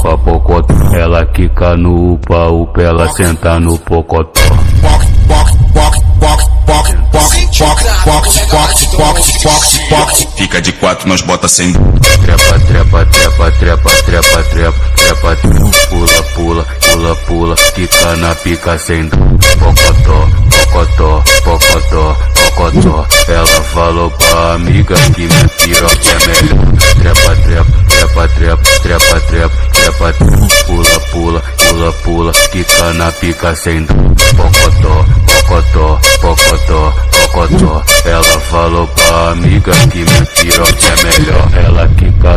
upa, pocotó. Ela quica no upa, upa, ela senta no pocotó. Fica de quatro, nós bota sem. Trepa, trepa, trepa, trepa, trepa, trepa, trepa, pula, pula, pula, pula, quica na pica sem dó. Pocotó, pocotó, pocotó, pocotó. Ela falou pra amiga que minha piroca é melhor. Trepa, trepa, trepa, trepa, trepa, trepa, trepa, pula, pula, pula, pula, quica na pica sem dó. Pocotó, pocotó, pocotó, pocotó. Ela falou pra amiga que minha piroca é melhor. Ela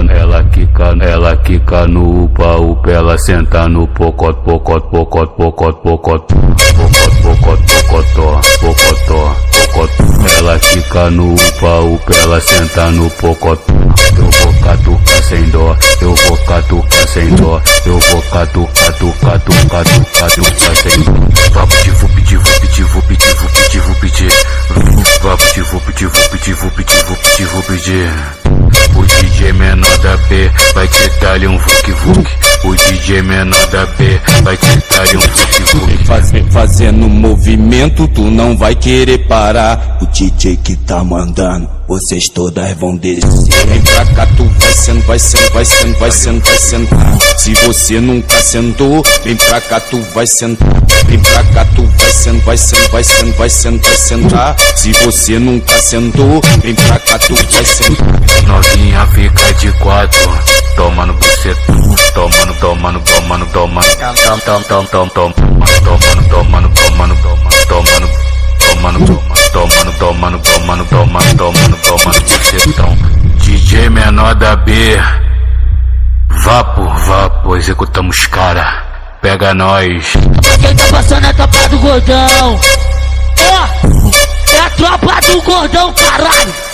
quica no upa, upa, ela senta no pocot, pocot, pocot, pocot, pocot, pocot, pocot, pocotó, pocotó, pocotó. Ela quica no upa, upa, ela senta no pocotó. Eu vou catucar sem dó, eu vou catucar sem dó, eu vou catucar, tucar, tucar, tucar, tucar sem dó. Vapo de vup, de vup, de vup, de vup, de vup, de vapo de vup, de vup, de vup, de vup, de vup, de. O DJ menor da B vai te dar um vuk vuk. O DJ menor da B vai te dar um vuk vuk. Fazendo movimento, tu não vai querer parar. O DJ que tá mandando, vocês todas vão descer. Vem pra cá, tu vai sendo, vai sendo, vai sendo, vai sendo, vai sentar. Se você nunca sentou, vem pra cá, tu vai sentar. Vem pra cá, tu vai sendo, vai sendo, vai sendo, vai sendo, vai sentar. Se você nunca sentou, vem pra cá, tu vai sentar. Novinha fica de quatro, tomando bucetão, tomando, tomando, tomando, tomando, tom, tom, tom, tom, tom, tomando, tomando, tomando, tomando, tomando, tomando, tomando, tomando, tomando, tomando, tomando bucetão. DJ menor da B, vapo, vapo, executamos cara, pega nós. Pra quem tá passando é a tropa do gordão, ó, é a tropa do gordão, caralho.